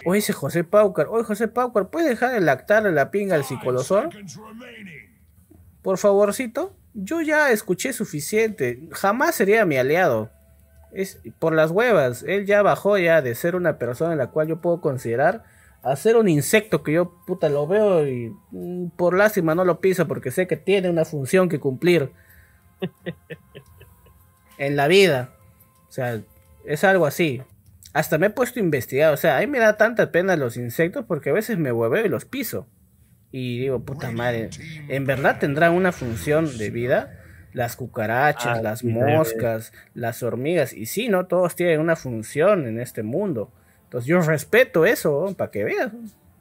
O ese José Paucar. Oye, José Paucar, ¿puedes dejar de lactarle la pinga al psicolosor? Por favorcito. Yo ya escuché suficiente. Jamás sería mi aliado. Es por las huevas. Él ya bajó ya de ser una persona en la cual yo puedo considerar a ser un insecto que yo puta lo veo y por lástima no lo piso porque sé que tiene una función que cumplir en la vida. O sea, es algo así. Hasta me he puesto a investigar. O sea, a mí me da tanta pena los insectos porque a veces me hueveo y los piso. Y digo, puta madre, ¿en verdad tendrán una función de vida? Las cucarachas, las Sí, también moscas, las hormigas. Y sí, ¿no? Todos tienen una función en este mundo. Entonces yo respeto eso, para que veas.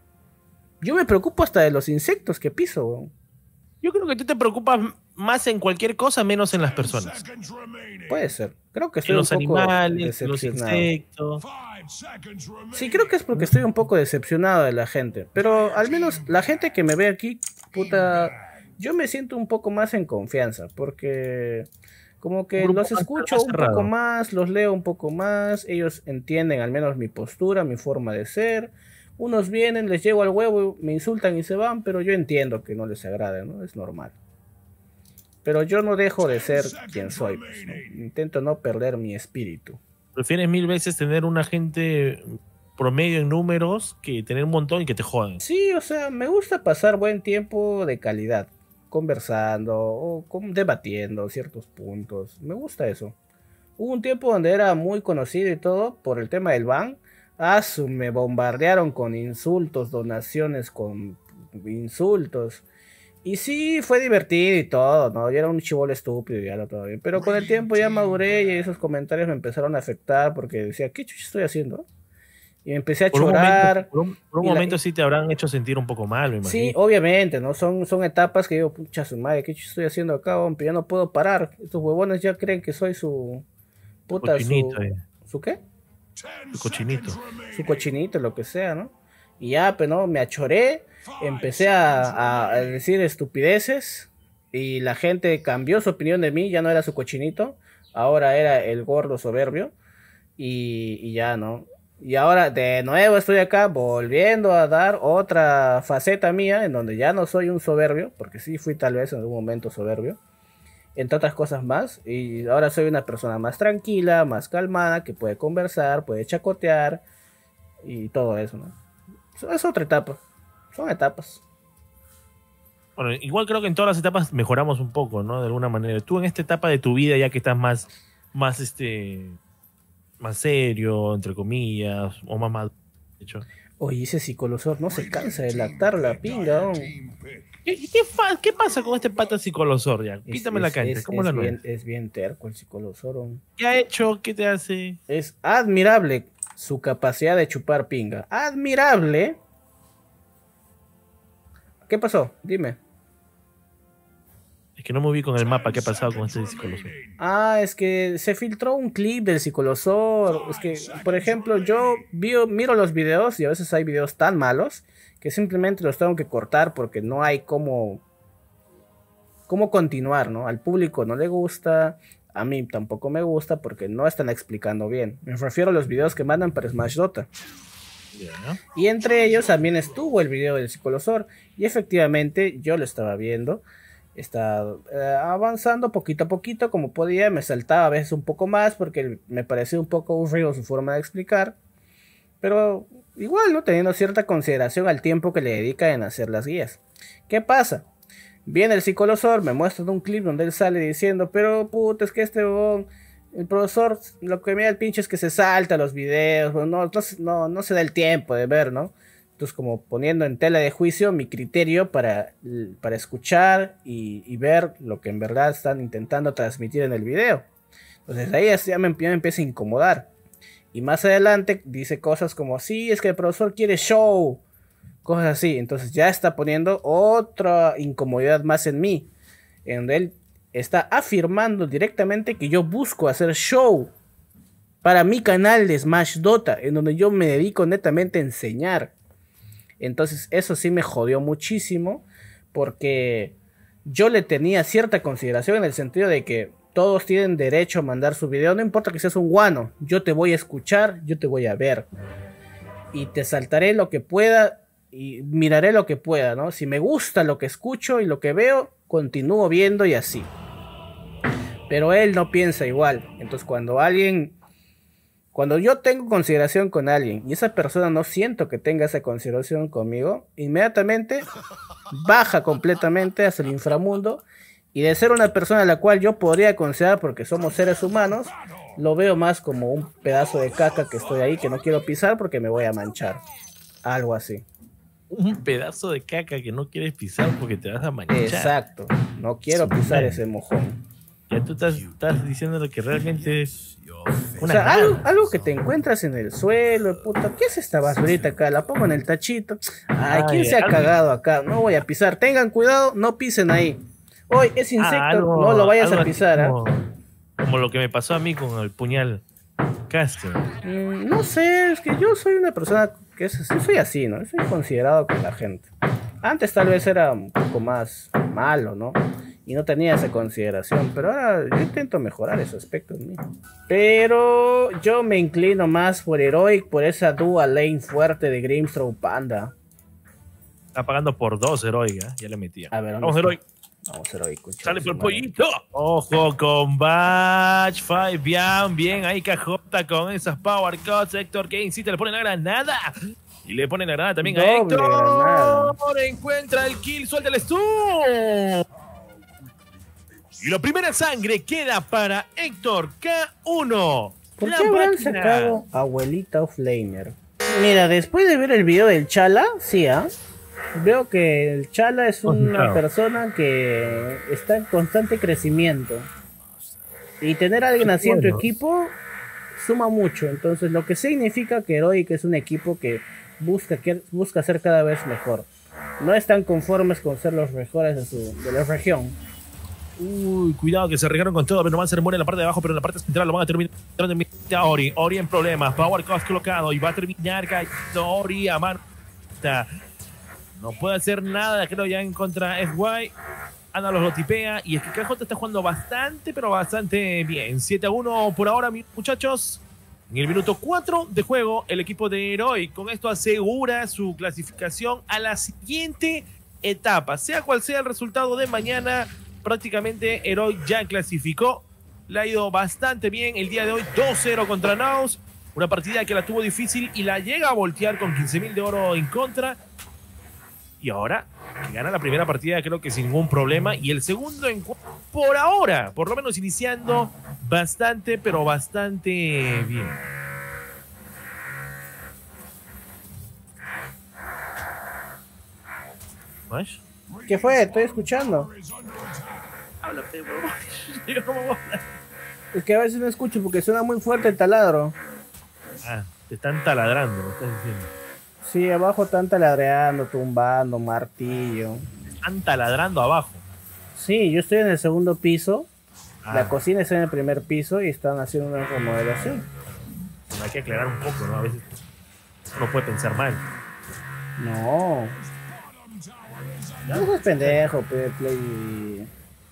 Yo me preocupo hasta de los insectos que piso. Weón. yo creo que tú te preocupas más en cualquier cosa menos en las personas. Puede ser. Creo que En estoy un los poco animales, en los decepcionado. insectos. Sí, creo que es porque estoy un poco decepcionado de la gente. Pero al menos la gente que me ve aquí, puta, yo me siento un poco más en confianza. Porque como Un que grupo los más escucho un poco cerrado. más, los leo un poco más. Ellos entienden al menos mi postura, mi forma de ser. Unos vienen, les llego al huevo, me insultan y se van, pero yo entiendo que no les agrade, ¿no? Es normal. Pero yo no dejo de ser quien soy, pues, ¿no? Intento no perder mi espíritu. Prefieres mil veces tener una gente promedio en números que tener un montón y que te jodan. Sí, o sea, me gusta pasar buen tiempo de calidad, conversando o debatiendo ciertos puntos. Me gusta eso. Hubo un tiempo donde era muy conocido y todo por el tema del ban. Me bombardearon con insultos, donaciones con insultos. Y sí, fue divertido y todo, ¿no? Yo era un chibolo estúpido y ya lo todo bien. Pero con el tiempo ya maduré y esos comentarios me empezaron a afectar porque decía, ¿qué chucha estoy haciendo? Y me empecé a Por un momento, chorar. por un Y la, momento sí te habrán hecho sentir un poco mal, me sí, imagino. obviamente, ¿no? Son etapas que digo, pucha su madre, ¿qué chucha estoy haciendo acá, hombre? Ya no puedo parar. Estos huevones ya creen que soy su Tu puta, cochinito, ¿su qué? tu cochinito. Su cochinito, lo que sea, ¿no? Y ya, pues, ¿no? Me achoré, empecé a decir estupideces y la gente cambió su opinión de mí, ya no era su cochinito, ahora era el gordo soberbio y ya, ¿no? Y ahora de nuevo estoy acá volviendo a dar otra faceta mía en donde ya no soy un soberbio, porque sí fui tal vez en algún momento soberbio, entre otras cosas más, y ahora soy una persona más tranquila, más calmada, que puede conversar, puede chacotear y todo eso, ¿no? Es otra etapa, son etapas. Bueno, igual creo que en todas las etapas mejoramos un poco, ¿no? De alguna manera. Tú en esta etapa de tu vida, ya que estás más, más serio, entre comillas, o más maduro, de hecho. Oye, ese psicolosor no se cansa de lactar la pinga, ¿no? ¿Qué pasa con este pata psicolosor ya? Es, Pítame la es, cancha, es, ¿cómo la no es? es bien terco el psicolosor, ¿no? ¿Qué ha hecho? ¿Qué te hace? Es admirable su capacidad de chupar pinga. Admirable. ¿Qué pasó? Dime. Es que no me ubico en el mapa, ¿qué ha pasado con este psicolosor? Ah, es que se filtró un clip del psicolosor. Es que, por ejemplo, miro los videos y a veces hay videos tan malos que simplemente los tengo que cortar porque no hay cómo continuar, ¿no? Al público no le gusta, a mí tampoco me gusta porque no están explicando bien. Me refiero a los videos que mandan para Smash Dota. Ya. Y entre ellos también estuvo el video del psicolosor. Y efectivamente yo lo estaba viendo. Estaba avanzando poquito a poquito como podía. Me saltaba a veces un poco más porque me parecía un poco aburrido su forma de explicar. Pero igual, ¿no? Teniendo cierta consideración al tiempo que le dedica en hacer las guías. ¿Qué pasa? Viene el psicolosor, me muestra un clip donde él sale diciendo, pero puta, es que el profesor, lo que me da el pinche es que se salta los videos, no se da el tiempo de ver, ¿no? Entonces como poniendo en tela de juicio mi criterio para escuchar y ver lo que en verdad están intentando transmitir en el video. Entonces ahí ya me empieza a incomodar. Y más adelante dice cosas como, sí, es que el profesor quiere show, cosas así. Entonces ya está poniendo otra incomodidad más en mí, en donde él está afirmando directamente que yo busco hacer show para mi canal de Smash Dota, en donde yo me dedico netamente a enseñar. Entonces eso sí me jodió muchísimo, porque yo le tenía cierta consideración en el sentido de que todos tienen derecho a mandar su video, no importa que seas un guano, yo te voy a escuchar, yo te voy a ver. y te saltaré lo que pueda y miraré lo que pueda, ¿no? Si me gusta lo que escucho y lo que veo, continúo viendo y así. Pero él no piensa igual. Entonces cuando yo tengo consideración con alguien y esa persona no siento que tenga esa consideración conmigo, inmediatamente baja completamente hacia el inframundo, y de ser una persona a la cual yo podría considerar, porque somos seres humanos, lo veo más como un pedazo de caca que estoy ahí, que no quiero pisar porque me voy a manchar. Algo así. Un pedazo de caca que no quieres pisar porque te vas a manchar. Exacto, no quiero pisar ese mojón. Ya tú estás diciendo lo que realmente es una, o sea, algo que te encuentras en el suelo, puta, ¿qué es esta basurita acá? La pongo en el tachito. Ay, ¿quién se ha cagado acá? No voy a pisar. Tengan cuidado, no pisen ahí. Hoy es insecto, no lo vayas a pisar. Como lo que me pasó a mí con el puñal Caster. No sé, es que yo soy una persona que soy así, ¿no? Soy considerado con la gente. Antes tal vez era un poco más malo, ¿no? Y no tenía esa consideración, pero ahora yo intento mejorar ese aspecto en mí. Pero yo me inclino más por Heroic, por esa dual lane fuerte de Grimstrow Panda. Está pagando por 2 Heroic, ¿eh? Ya le metía. A ver, vamos Heroic. Vamos Heroic. Sale por el pollito. Ojo con Batch 5. Bien. Ahí KJ con esas Power Cuts. Héctor Kane sí te le pone la granada. Y le pone la granada también a Héctor. Granada. Encuentra el kill, suelta el stun. Y la primera sangre queda para Héctor K1. ¿Por qué habrán sacado Abuelita Flamer? Mira, después de ver el video del Chala, sí, veo que el Chala es una persona que está en constante crecimiento. Y tener a alguien así en tu equipo suma mucho. Entonces, lo que significa que Heroic es un equipo que busca ser cada vez mejor. No están conformes con ser los mejores de la región. Uy, cuidado que se arriesgaron con todo. Venomancer muere en la parte de abajo, pero en la parte central lo van a terminar. Ori en problemas. Power Cost colocado y va a terminar cayendo Ori a mano. No puede hacer nada, creo, ya en contra FY. Ana lo tipea y es que KJ está jugando bastante, pero bastante bien. 7-1 por ahora, muchachos. En el minuto 4 de juego, el equipo de Heroic con esto asegura su clasificación a la siguiente etapa. Sea cual sea el resultado de mañana, prácticamente Heroic ya clasificó. Le ha ido bastante bien el día de hoy. 2-0 contra Naus. Una partida que la tuvo difícil y la llega a voltear con 15.000 de oro en contra. Y ahora que gana la primera partida, creo que sin ningún problema. Y el segundo encuentro, por ahora, por lo menos iniciando bastante, pero bastante bien. ¿Más? ¿Qué fue? Estoy escuchando. Háblate, bro. Yo no me voy a hablar. Es que a veces no escucho porque suena muy fuerte el taladro. Ah, te están taladrando, me estás diciendo. Sí, abajo están taladreando, tumbando, martillo. Están taladrando abajo. Sí, yo estoy en el segundo piso. La cocina está en el primer piso y están haciendo una remodelación. Hay que aclarar un poco, ¿no? A veces uno puede pensar mal. No. No seas pendejo, Play.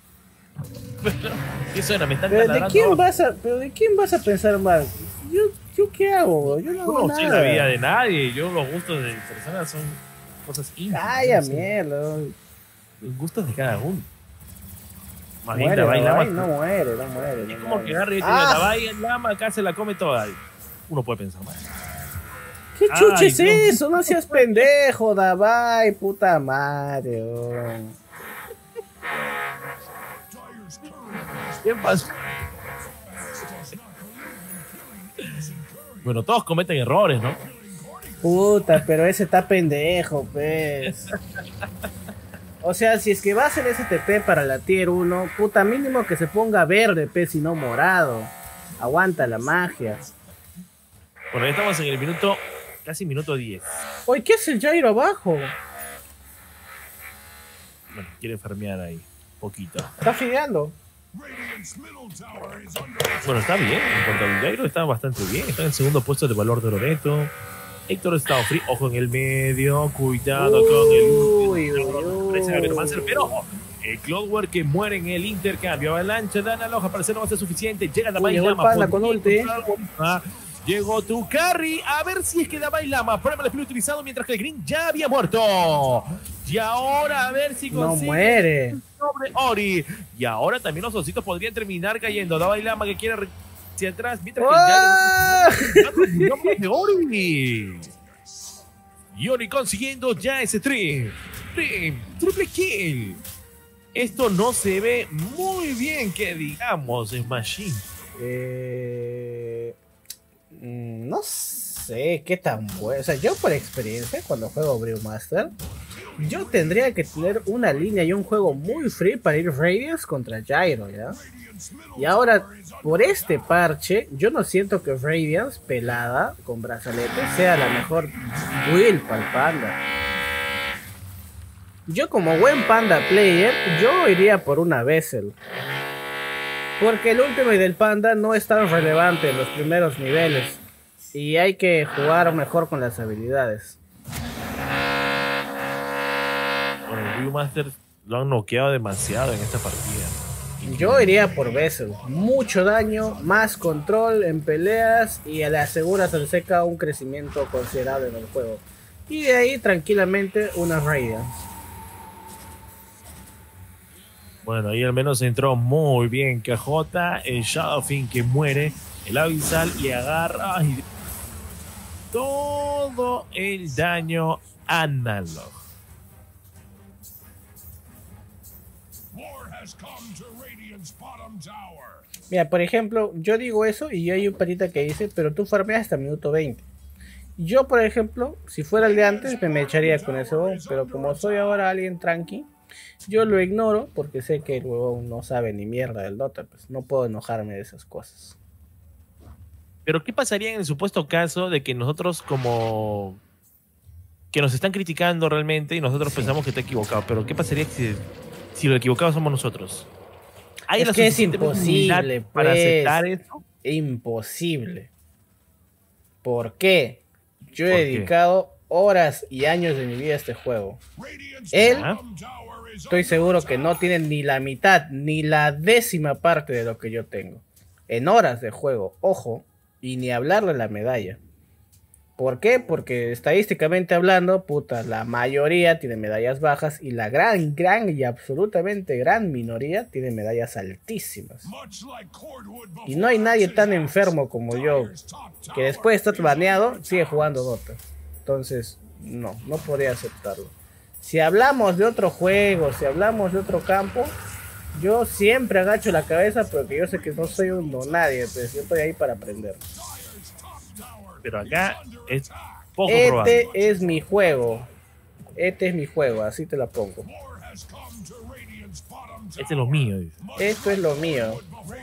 Eso era, me están ¿Pero taladrando. de quién vas a pensar mal? ¿Yo qué hago? Yo no hago nada. No sé la vida de nadie. Yo los gustos de personas son cosas íntimas. Ay, a mierda. Los gustos de cada uno. Más bien, Davai Lama. No muere. Es como que Harry tiene Davai Lama, acá se la come toda. Uno puede pensar mal. ¿Qué chuche es eso? No seas pendejo, Davai, puta madre. ¿Qué pasó? Bueno, todos cometen errores, ¿no? Puta, pero ese está pendejo, pues. O sea, si es que va a hacer STP para la tier 1, puta, mínimo que se ponga verde, pues, y no morado. Aguanta la magia. Bueno, ya estamos en el casi minuto 10. Oye, ¿qué hace el Jairo abajo? Bueno, quiere farmear ahí, poquito. Está fideando. Bueno, está bien, en cuanto al Jairo está bastante bien. Está en el segundo puesto de valor de Loreto. Héctor está free, ojo en el medio, cuidado con el pero el Cloudware que muere en el intercambio. Avalancha de Analog, parece no va a ser suficiente. Llega Davai Lama con ulti. Llegó tu carry. A ver si es que Dalai Lama prueba el espíritu utilizado mientras que el Green ya había muerto. Y ahora a ver si consigue. No muere. Sobre Ori. Y ahora también los ositos podrían terminar cayendo. Dalai Lama que quiere hacia atrás. Mientras que ya de Ori. Y Ori consiguiendo ya ese triple kill. Esto no se ve muy bien, que digamos, Smashin. No sé qué tan bueno. O sea, yo por experiencia, cuando juego Brewmaster, yo tendría que tener una línea y un juego muy free para ir Radiance contra Gyro, ¿ya? Y ahora, por este parche, yo no siento que Radiance pelada con brazalete sea la mejor build para el Panda. Yo como buen Panda player, yo iría por una Vessel. Porque el Ultimate del Panda no es tan relevante en los primeros niveles. Y hay que jugar mejor con las habilidades. Bueno, el Viewmaster lo han noqueado demasiado en esta partida. Yo iría por Vessel. Mucho daño, más control en peleas y le aseguras al Seca un crecimiento considerable en el juego. Y de ahí tranquilamente una Radiance. Bueno, ahí al menos entró muy bien KJ, el Shadowfiend que muere, el Abyssal y agarra todo el daño Analog. Mira, por ejemplo, yo digo eso y hay un patita que dice, pero tú farmeas hasta minuto 20. Yo, por ejemplo, si fuera el de antes, me echaría con ese huevón, pero como soy ahora alguien tranqui, yo lo ignoro porque sé que el huevón no sabe ni mierda del Dota, pues no puedo enojarme de esas cosas. Pero ¿qué pasaría en el supuesto caso de que nosotros como que nos están criticando realmente y nosotros pensamos que está equivocado? Pero ¿qué pasaría si lo equivocado somos nosotros? Es que es imposible para aceptar eso. Imposible. ¿Por qué? Yo he dedicado horas y años de mi vida a este juego. Él, estoy seguro que no tiene ni la mitad, ni la décima parte de lo que yo tengo. En horas de juego, ojo, y ni hablar de la medalla. ¿Por qué? Porque estadísticamente hablando, puta, la mayoría tiene medallas bajas y la gran y absolutamente gran minoría tiene medallas altísimas. Y no hay nadie tan enfermo como yo que después de estar baneado sigue jugando Dota. Entonces, no podría aceptarlo. Si hablamos de otro juego, si hablamos de otro campo, yo siempre agacho la cabeza porque yo sé que no soy un nadie, pues yo estoy ahí para aprender. Pero acá es poco probable. Este es mi juego. Este es mi juego, así te la pongo. Este es lo mío, dice. Esto es lo mío.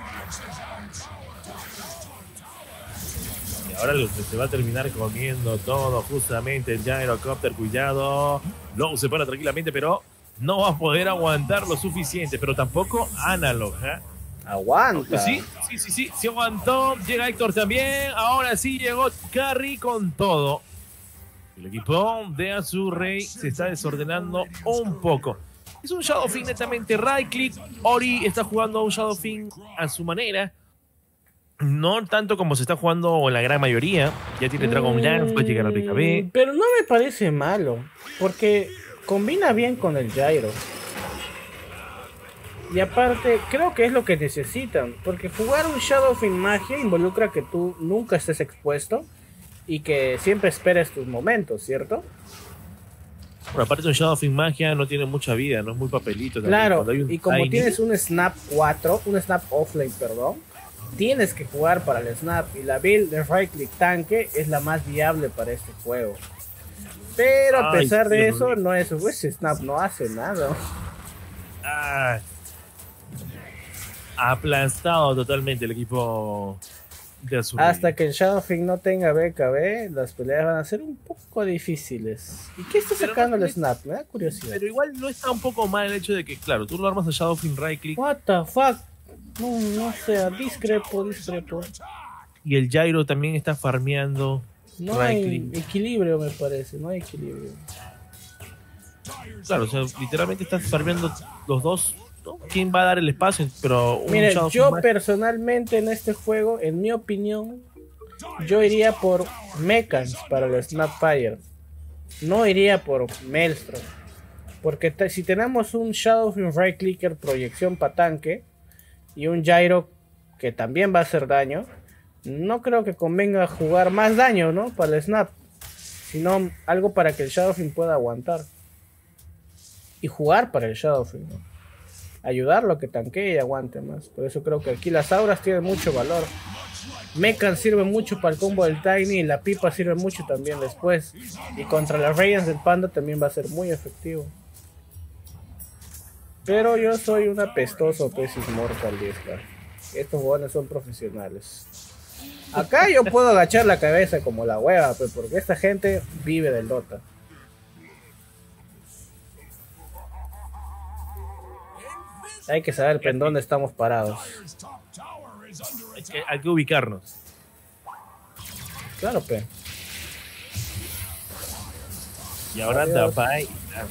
Y ahora lo que se va a terminar comiendo todo, justamente el Gyrocopter, cuidado. No se para tranquilamente, pero no va a poder aguantar lo suficiente. Pero tampoco Analog, ¿eh? Aguanta. Sí aguantó. Llega Héctor también. Ahora sí llegó Carry con todo. El equipo de Azurrey se está desordenando un poco. Es un Shadowfiend netamente right click. Ori está jugando a un Shadowfiend a su manera. No tanto como se está jugando en la gran mayoría. Ya tiene Dragon Lance, puede llegar al BKB. Pero no me parece malo. Porque combina bien con el Gyro. Y aparte, creo que es lo que necesitan. Porque jugar un Shadowfiend Magia involucra que tú nunca estés expuesto. Y que siempre esperes tus momentos, ¿cierto? Bueno, aparte un Shadowfiend Magia no tiene mucha vida, no es muy papelito. Claro, y como tienes un Snap 4, un Snap Offlane, perdón, tienes que jugar para el Snap. Y la build de Right Click Tanque es la más viable para este juego. Pero a pesar de eso, no es, ese Snap no hace nada. Aplastado totalmente el equipo de Azul. Hasta que el Shadowfiend no tenga BKB, las peleas van a ser un poco difíciles. ¿Y qué está sacando el Snap? Me da curiosidad. Pero igual no está un poco mal el hecho de que, claro, tú lo armas a Shadowfiend right click. What the fuck? No sé, discrepo. Y el Gyro también está farmeando. No hay equilibrio, me parece, no hay equilibrio. Claro, o sea, literalmente estás farmeando los dos. ¿Quién va a dar el espacio? Pero mire, yo personalmente en este juego, en mi opinión, yo iría por Mechans para el Snapfire. No iría por Maelstrom. Porque si tenemos un Shadowfiend Right Clicker proyección para tanque y un Gyro que también va a hacer daño, no creo que convenga jugar más daño, ¿no? Para el Snap, sino algo para que el Shadowfiend pueda aguantar y jugar para el Shadowfiend, ¿no? Ayudarlo a que tanquee y aguante más. Por eso creo que aquí las auras tienen mucho valor. Mechan sirve mucho para el combo del Tiny y la pipa sirve mucho también después. Y contra las Radiance del Panda también va a ser muy efectivo. Pero yo soy un apestoso Pesis Mortal 10K. Estos jugadores son profesionales. Acá yo puedo agachar la cabeza como la hueva, pero porque esta gente vive del Dota. Hay que saber en dónde estamos parados. Hay que ubicarnos. Claro, pe. Y ahora Dabai.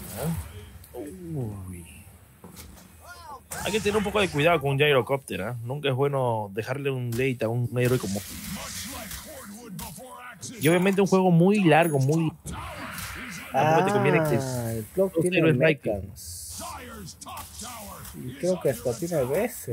Uy. Hay que tener un poco de cuidado con un Gyrocopter, ¿eh? Nunca es bueno dejarle un late a un héroe como. Y obviamente un juego muy largo, muy. Te conviene que el clock tiene Mechans. Y creo que hasta tiene veces.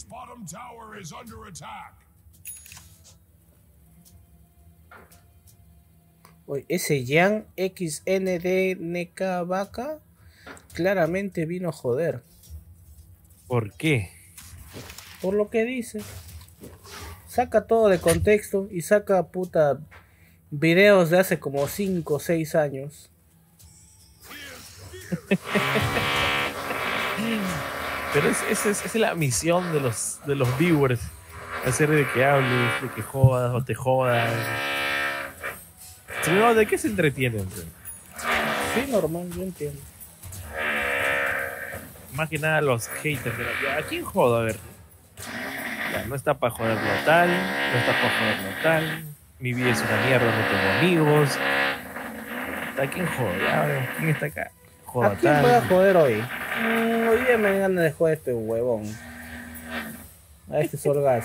Oye, ese Yang XNDNK Vaca claramente vino a joder. ¿Por qué? Por lo que dice. Saca todo de contexto y saca puta videos de hace como 5 o 6 años. Pero esa es la misión de los viewers. Hacer de que hables, de que jodas o te jodas. ¿De qué se entretienen? Sí, normal, yo entiendo. Más que nada los haters. ¿A quién jodo? A ver. Ya, no está para joderlo tal. No está para joderlo tal. Mi vida es una mierda, no tengo amigos. ¿A quién jodo? Ya, a ver, ¿quién está acá? ¿A quién voy a joder hoy? Hoy día me ganas de joder este huevón. A este Sorgas.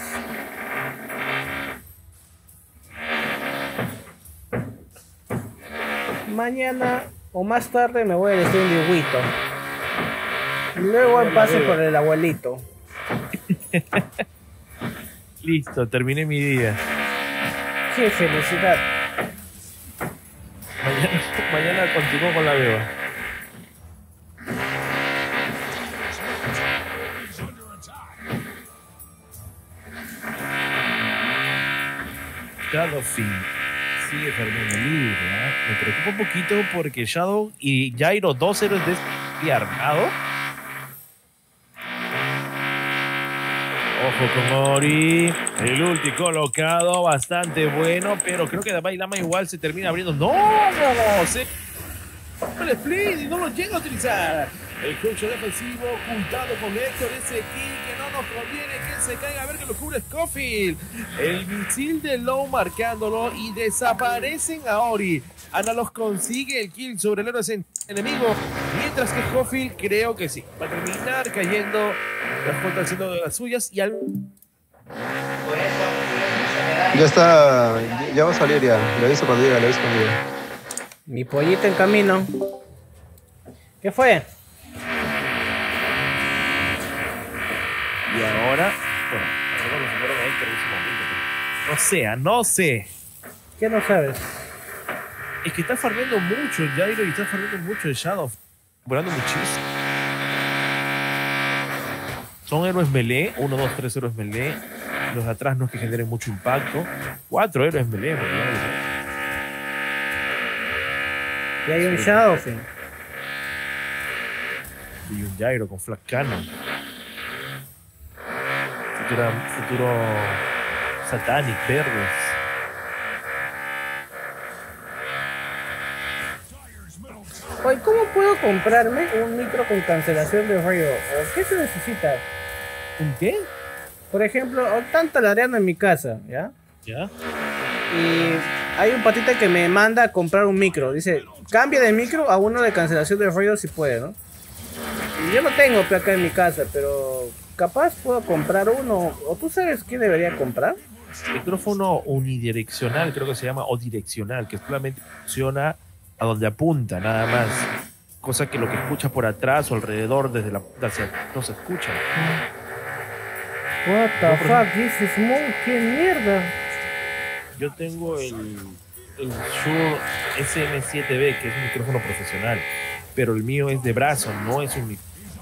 Mañana o más tarde me voy a decir un dibujito. Luego paso por el abuelito. Listo, terminé mi día. ¡Qué felicidad! Mañana continúo con la beba. Shadowfiend sigue farmeando libre, ¿eh? Me preocupa un poquito porque Shadow y Gyro, dos héroes de armado. Ojo con Ori. El ulti colocado, bastante bueno, pero creo que Dabai Lama igual se termina abriendo. ¡No! El split y no lo llega a utilizar. El coche defensivo juntado con Héctor, ese kill que no nos conviene que se caiga, a ver que lo cubre Scofield. El misil de Low marcándolo y desaparecen a Ori. Analog consigue el kill sobre el héroe enemigo, mientras que Scofield creo que sí va a terminar cayendo. Las contas haciendo de las suyas y al... Ya está, ya va a salir ya. Le aviso cuando llegue, le aviso cuando llegue. Mi pollito en camino. ¿Qué fue? Y ahora, bueno, nosotros nos fueron a Héctor en ese momento. No sé. ¿Qué no sabes? Es que está farmeando mucho el Gyro y está farmeando mucho el Shadow. Volando muchísimo. Son héroes melee, 1, 2, 3 héroes melee. Los de atrás no es que generen mucho impacto. 4 héroes melee, ¿verdad? Y hay un Shadowfiend. Y un Gyro con Flash Cannon. Futuro Satanic, verdes. Oye, ¿cómo puedo comprarme un micro con cancelación de ruido? ¿O qué se necesita? ¿Un qué? Por ejemplo, están talareando en mi casa, ¿ya? ¿Ya? Y hay un patita que me manda a comprar un micro. Dice, cambia de micro a uno de cancelación de ruido si puede, ¿no? Y yo no tengo acá en mi casa, pero capaz puedo comprar uno. ¿O tú sabes qué debería comprar? Micrófono unidireccional, creo que se llama, o direccional, que solamente funciona a donde apunta, nada más. Cosa que lo que escucha por atrás o alrededor desde la punta hacia no se escucha. What the fuck, this is Monk, qué mierda. Yo tengo el Shure SM7B, que es un micrófono profesional, pero el mío es de brazo, no es un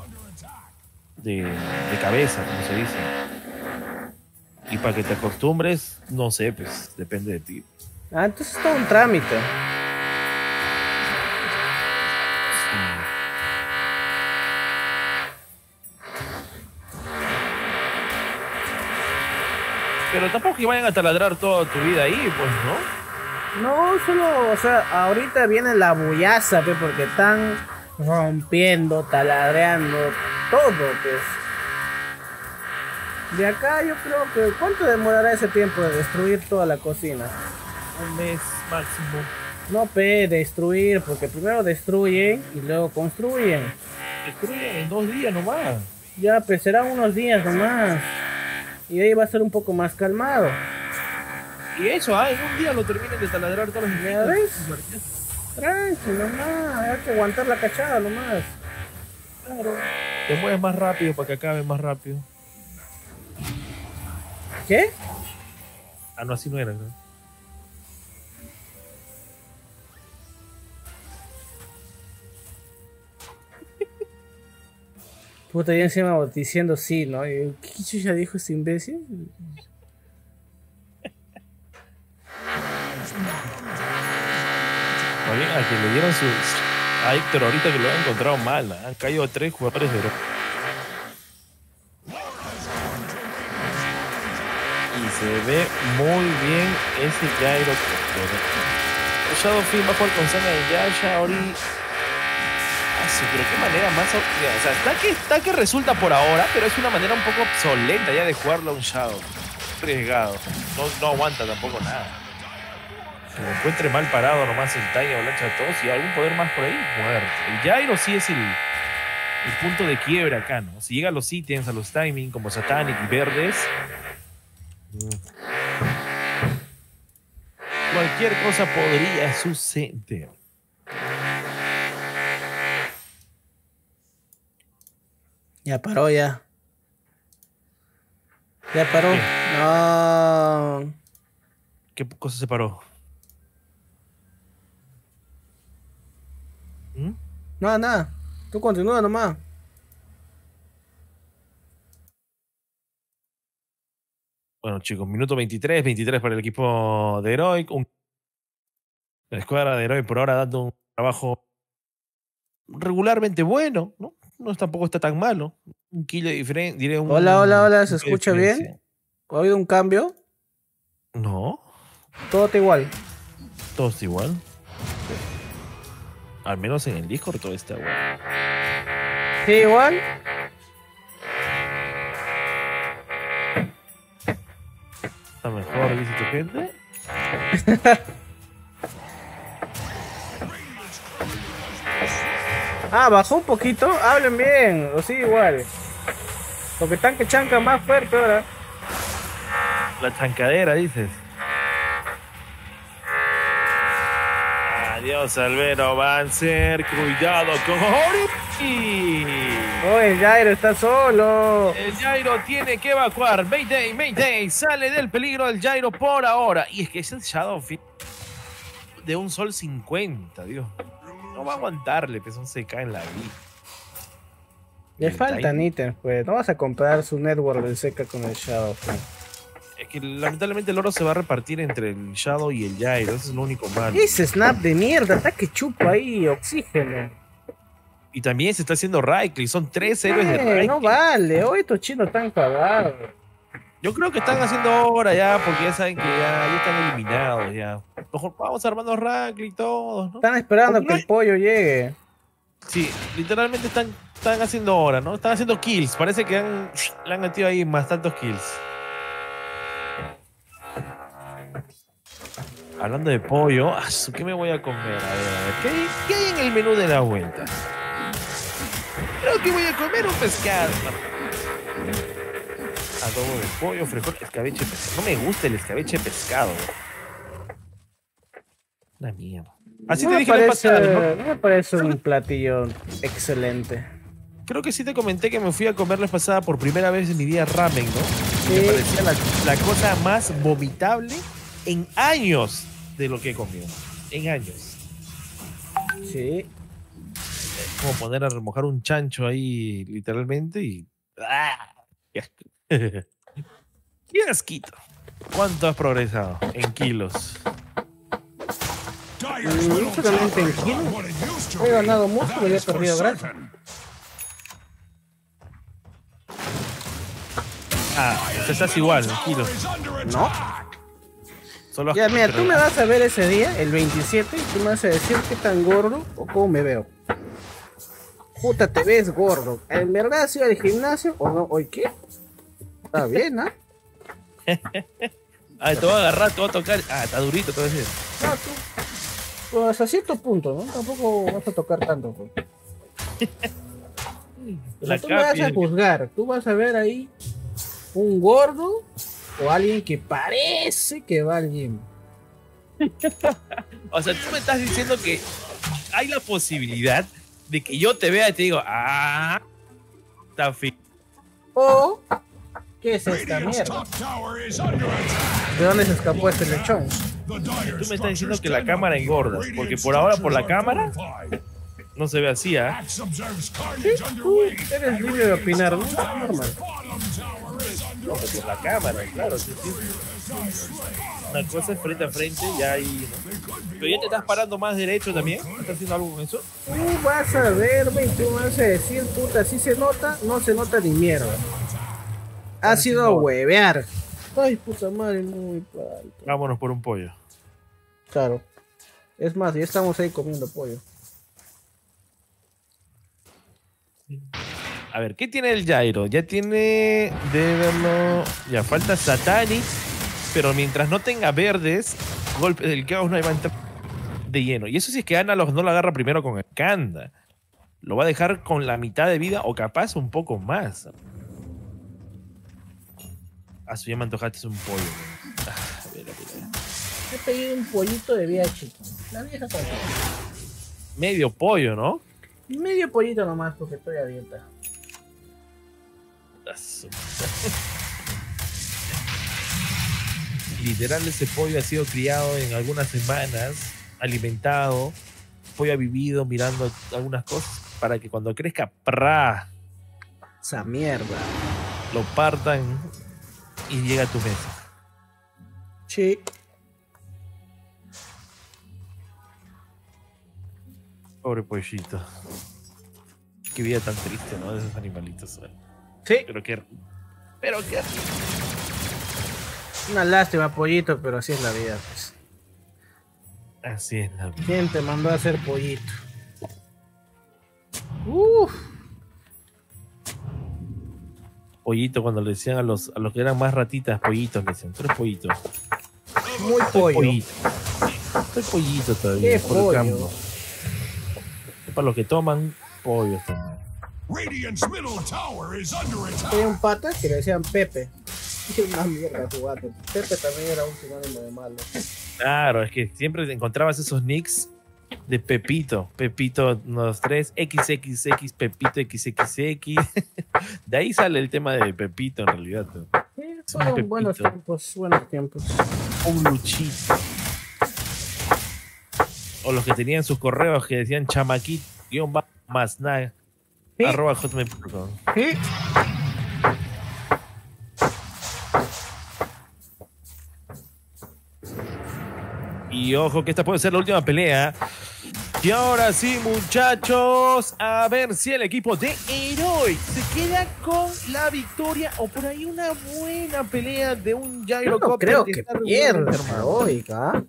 de cabeza, como se dice. Y para que te acostumbres, no sé, pues depende de ti. Ah, entonces es todo un trámite. Pero tampoco que vayan a taladrar toda tu vida ahí, pues, ¿no? No, solo, o sea, ahorita viene la bullaza, pe, porque están rompiendo, taladreando, todo, pues. De acá yo creo que, ¿cuánto demorará ese tiempo de destruir toda la cocina? Un mes máximo. No, pe, destruir, porque primero destruyen y luego construyen. Destruyen en 2 días nomás. Ya, pues serán unos días nomás. Y ahí va a ser un poco más calmado. Y eso, en un día lo terminan de taladrar todos los ¿Ya ves? Tranqui, nomás, hay que aguantar la cachada nomás. Claro. Te mueves más rápido para que acabe más rápido. ¿Qué? Ah, no, así no era, ¿no? Puta, ya encima diciendo sí, ¿no? Y, ¿qué chucha dijo ese imbécil? Oye, a que le dieron su... A Héctor ahorita que lo han encontrado mal, ¿no? Han caído 3 jugadores de Europa. Y se ve muy bien ese Jairo. Shadowfiend bajo el consaga de Yasha, Ori. Pero qué manera más... O sea, está que resulta por ahora, pero es una manera un poco obsoleta ya de jugarlo a un Shadow. Arriesgado. No aguanta tampoco nada. Que lo encuentre mal parado nomás el Tiny avalancha a todos y algún poder más por ahí, muerte. El Jairo sí es el punto de quiebre acá, ¿no? Si llega a los ítems, a los timing, como Satanic y verdes, cualquier cosa podría suceder. Ya paró, ya. Ya paró. ¿Qué? No. ¿Qué cosa se paró? Nada, nada. Tú continúa nomás. Bueno, chicos, minuto 23 para el equipo de Heroic. La escuadra de Heroic por ahora dando un trabajo regularmente bueno, ¿no? Tampoco está tan malo. Un kill de diferencia, diré un... Hola, ¿se escucha bien? ¿Ha habido un cambio? No. Todo está igual. Todo está igual. Al menos en el Discord todo está igual. ¿Sí, igual? Está mejor, dice tu gente. Bajó un poquito. Hablen bien. O sí, igual. Porque están que chancan más fuerte ahora. La chancadera, dices. Adiós, Albero Banzer. Cuidado con Ori. El Jairo está solo. El Jairo tiene que evacuar. Mayday. Sale del peligro el Jairo por ahora. Y es que es el Shadowfiend de un sol 50, Dios. No va a aguantarle, pues un CK en la vida. Le faltan ítems, pues. No vas a comprar su network del seca con el Shadow, pues. Es que lamentablemente el oro se va a repartir entre el Shadow y el Jairo. Eso es lo único malo. Ese snap de mierda, está que chupa ahí oxígeno. Y también se está haciendo Raikli. Son 3 héroes de Raikli. No vale, hoy estos chinos están cagados. Yo creo que están haciendo ahora ya, porque ya saben que ya están eliminados ya. Mejor vamos armando Raikli y todos, ¿no? Están esperando que el pollo llegue. Sí, literalmente están haciendo ahora, ¿no? Están haciendo kills. Parece que le han metido ahí más tantos kills. Hablando de pollo, ¿qué me voy a comer? A ver, ¿qué hay en el menú de la vuelta? Creo que voy a comer un pescado. Adobo de pollo, frijol, escabeche pescado. No me gusta el escabeche pescado. Una mierda. Así te dije la pasada, ¿no? No me parece un platillo excelente. Creo que sí te comenté que me fui a comer la vez pasada por primera vez en mi vida ramen, ¿no? Sí. Me parecía la cosa más vomitable en años de lo que he comido. En años. Sí. Como poner a remojar un chancho ahí, literalmente, y... ¡Ah! ¡Qué asco! ¡Qué asquito! ¿Cuánto has progresado en kilos? No solamente en kilos. He ganado músculo y he perdido grasa. Ah, estás igual, en kilos. ¿No? Solo Ya, mira, tú me vas a ver ese día, el 27, y tú me vas a decir qué tan gordo o cómo me veo. Puta, te ves gordo. ¿En verdad has ido al gimnasio o no? ¿Hoy qué? Está bien, ¿ah? Ah, te voy a agarrar, te voy a tocar. Ah, está durito, te voy a decir. No, tú. Pues hasta cierto punto, ¿no? Tampoco vas a tocar tanto, pues. Pero tú me vas a juzgar. Tú vas a ver ahí un gordo o alguien que parece que va al gym. O sea, tú me estás diciendo que hay la posibilidad de que yo te vea y te digo, ah, está fit. O, ¿qué es esta mierda? ¿De dónde se escapó este lechón? Tú me estás diciendo que la cámara engorda, porque por ahora por la cámara no se ve así, ¿ah? Sí, tú eres libre de opinar, ¿no? Normal. No, pues por la cámara, claro. Sí, sí. Una cosa es frente a frente, ya ahí. ¿No? Pero ya te estás parando más derecho también. ¿Estás haciendo algo con eso? Tú vas a verme y tú vas a decir, puta, si se nota, no se nota ni mierda. Ha sido a huevear. Ay, puta madre, muy palto. Vámonos por un pollo. Claro. Es más, ya estamos ahí comiendo pollo. A ver, ¿qué tiene el Gyro? Ya tiene... Debe verlo... Ya falta Satanic. Pero mientras no tenga verdes, golpe del caos no va a entrar de lleno. Y eso si es que Analog no lo agarra primero con el Kanda. Lo va a dejar con la mitad de vida o capaz un poco más. Ah, ya me antojaste un pollo. A ver. He pedido un pollito de vida chico. La vieja está bien. Medio pollo, ¿no? Medio pollito nomás porque estoy a dieta. Literal, ese pollo ha sido criado en algunas semanas, alimentado, el pollo ha vivido mirando algunas cosas para que cuando crezca, ¡prá! Esa mierda. Lo partan y llega a tu mesa. Sí. Pobre pollito. Qué vida tan triste, ¿no? De esos animalitos. Sí. Pero qué... Una lástima, pollito, pero así es la vida, pues. Así es la vida. ¿Quién te mandó a hacer pollito? Uff. Pollito, cuando le decían a los que eran más ratitas, pollitos, le decían, tú eres pollito. Muy Soy pollo. pollito. Soy pollito todavía, ¿Qué por el pollo? campo. Es para los que toman pollo también. Tenía un pata que le decían Pepe. Y una mierda jugando. Pepe también era un sinónimo de malo. Claro, es que siempre encontrabas esos nicks de Pepito. Pepito 123, XXX, Pepito XXX. De ahí sale el tema de Pepito en realidad. Sí, fueron buenos tiempos, buenos tiempos. Un luchito. O los que tenían sus correos que decían chamaquito, más nada. ¿Sí? @hotmail.com. ¿Sí? Y ojo que esta puede ser la última pelea. Y ahora sí, muchachos, a ver si el equipo de Heroic se queda con la victoria o por ahí una buena pelea de un Yo Gyro no Copter creo que está pierda, hermano. oiga.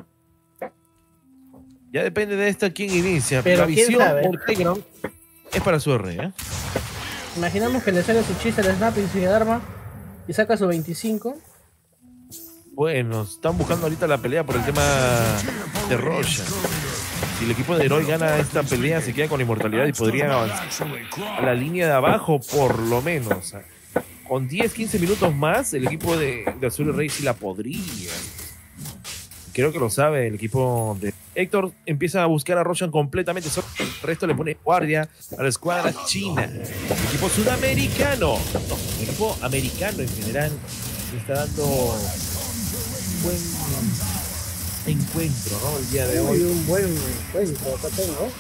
Ya depende de esta quién inicia. Pero la quién visión sabe. por Playground es para su R, ¿eh? Imaginamos que le sale su chiste al Snap y se arma y saca su 25. Bueno, están buscando ahorita la pelea por el tema de Roshan. Si el equipo de Heroic gana esta pelea, se queda con la inmortalidad y podrían avanzar a la línea de abajo, por lo menos. con 10-15 minutos más, el equipo de Azul Rey sí la podría. Creo que lo sabe el equipo de Héctor. Empieza a buscar a Roshan completamente solo. El resto le pone guardia a la escuadra china. El equipo sudamericano, no, el equipo americano en general, le está dando un buen encuentro, ¿no? El día de hoy. Un buen encuentro, acá tengo.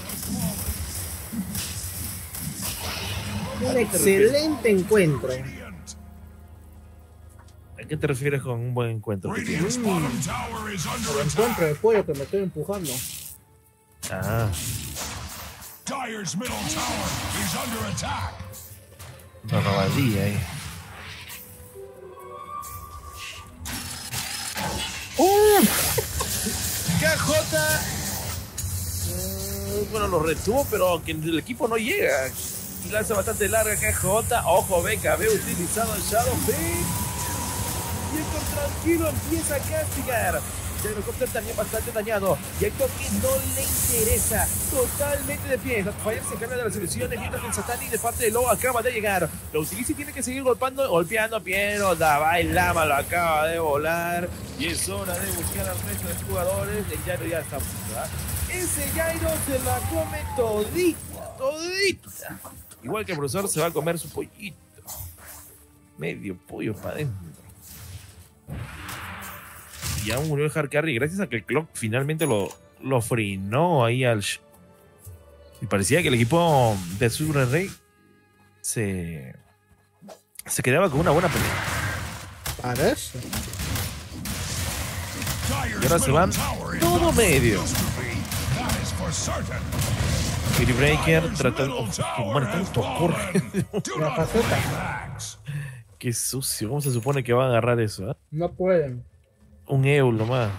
Un excelente encuentro. ¿A qué te refieres con un buen encuentro? El encuentro de pollo que me estoy empujando. Ah. Una robadilla ahí. KJ. Bueno, lo retuvo, pero que el equipo no llega. Y lanza bastante larga KJ. Ojo, BKB utilizado el Shadow Fade. Y Héctor tranquilo empieza a castigar. Gyrocopter también bastante dañado. Y Héctor que no le interesa. Totalmente de pie. Fire se cambia de las selecciones. Mientras que el Satani de parte de Lobo acaba de llegar. Lo utiliza y tiene que seguir golpeando, pero Davai Lama lo acaba de volar. Y es hora de buscar al resto de jugadores. El Gyro ya está. ¿Verdad? Ese Gyro se la come todita. Igual que el profesor se va a comer su pollito. Medio pollo para adentro. Y aún murió el hard carry gracias a que el Clock finalmente lo frenó ahí al... Y parecía que el equipo de Super Rey se quedaba con una buena pelea. Parece. Y ahora se van todo medio. Kitty Breaker tratando... Bueno, tanto corre. La faceta. Qué sucio. ¿Cómo se supone que va a agarrar eso? No pueden. Un euro nomás.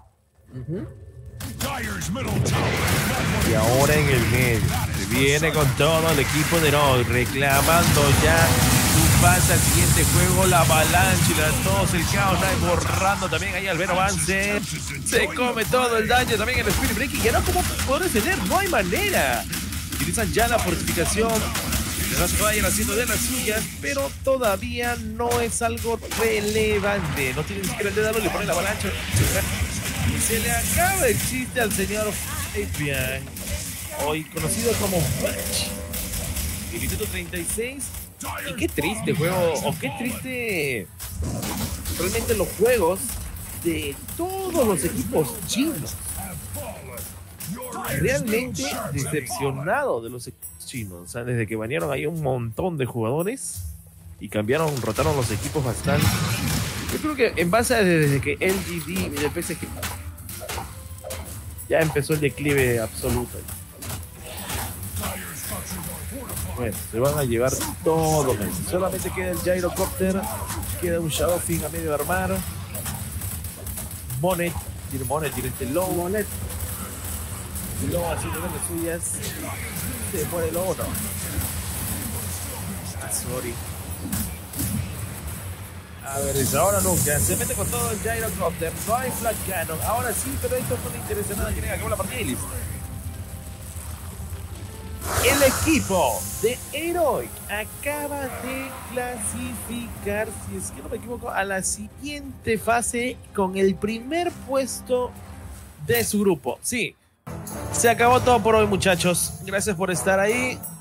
Y ahora en el medio. Se viene con todo el equipo de Roy. Reclamando ya su pase al siguiente juego. La avalancha y todos el caos. Borrando también ahí Albero Vance. Se come todo el daño también el Spirit Breaking. Y ahora cómo poder defender. No hay manera. Utilizan ya la fortificación. Se vayan haciendo de las suyas, pero todavía no es algo relevante. No tiene ni siquiera el dedo, le pone la avalancha. Y se le acaba el chiste al señor FBI, hoy conocido como Batch. El minuto 36. Y qué triste juego, o qué triste realmente los juegos de todos los equipos chinos. Realmente decepcionado de los equipos chinos. O sea, desde que banearon ahí un montón de jugadores y rotaron los equipos bastante. Yo creo que en base a desde que LGD y el PSG ya empezó el declive absoluto. Bueno, se van a llevar todo. Solamente queda el Gyrocopter, queda un Shadowfin a medio de armar. Monet tiene este Low. Monet. Lobo haciendo de las suyas. Se muere Lobo, no. Sorry. A ver, desde ahora nunca. Se mete con todo el Gyrocopter. No hay Flag Cannon. Ahora sí, pero esto no le interesa nada. Quieren acabar la partida y listo. El equipo de Heroic acaba de clasificar, si es que no me equivoco, a la siguiente fase con el primer puesto de su grupo. Sí. Se acabó todo por hoy, muchachos. Gracias por estar ahí.